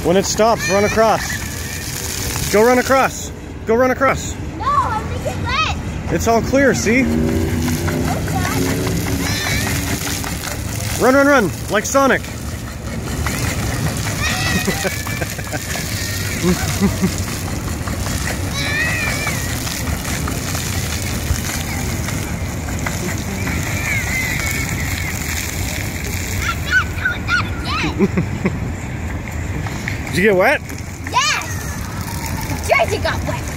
When it stops, run across. Go run across. Go run across. No, I think it's wet. It's all clear, see? Run, run, run, like Sonic. Did you get wet? Yes! Jersey got wet.